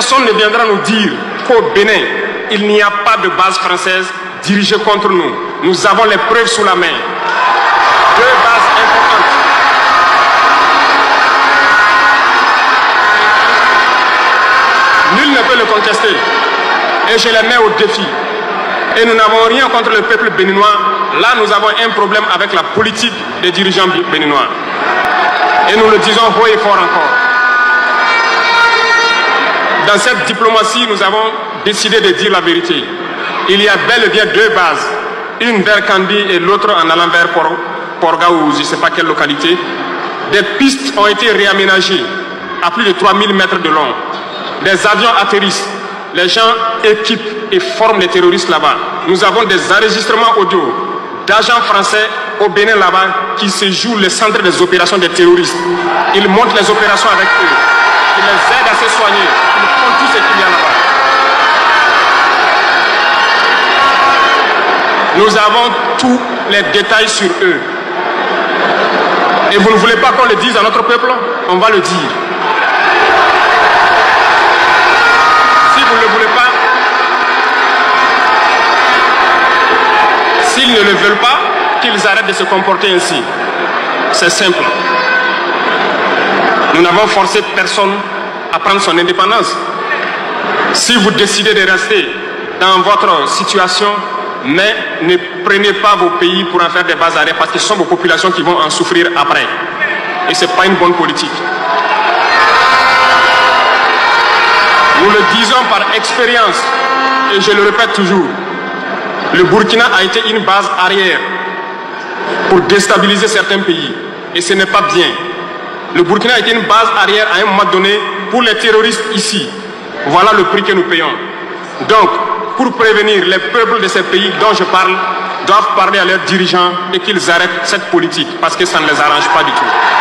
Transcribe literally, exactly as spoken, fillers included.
personne ne viendra nous dire qu'au Bénin, il n'y a pas de base française dirigée contre nous. Nous avons les preuves sous la main. Deux bases importantes. Nul ne peut le contester. Et je les mets au défi. Et nous n'avons rien contre le peuple béninois. Là, nous avons un problème avec la politique des dirigeants béninois. Et nous le disons haut et fort encore. Dans cette diplomatie, nous avons décidé de dire la vérité. Il y a bel et bien deux bases. Une vers Kandi et l'autre en allant vers Porga ou je ne sais pas quelle localité. Des pistes ont été réaménagées à plus de trois mille mètres de long. Des avions atterrissent. Les gens équipent et forment les terroristes là-bas. Nous avons des enregistrements audio d'agents français au Bénin là-bas qui se jouent le centre des opérations des terroristes. Ils montent les opérations avec eux. Ils les aident à se soigner. Ils font tout ce qu'il y a là-bas. Nous avons tous les détails sur eux. Et vous ne voulez pas qu'on le dise à notre peuple? On va le dire. Si vous ne le voulez pas, s'ils ne le veulent pas, qu'ils arrêtent de se comporter ainsi. C'est simple. Nous n'avons forcé personne à prendre son indépendance. Si vous décidez de rester dans votre situation, mais ne prenez pas vos pays pour en faire des bases arrêts parce que ce sont vos populations qui vont en souffrir après. Et ce n'est pas une bonne politique. Nous le disons par expérience, et je le répète toujours, le Burkina a été une base arrière pour déstabiliser certains pays. Et ce n'est pas bien. Le Burkina a été une base arrière à un moment donné pour les terroristes ici. Voilà le prix que nous payons. Donc, pour prévenir les peuples de ces pays dont je parle, doivent parler à leurs dirigeants et qu'ils arrêtent cette politique parce que ça ne les arrange pas du tout.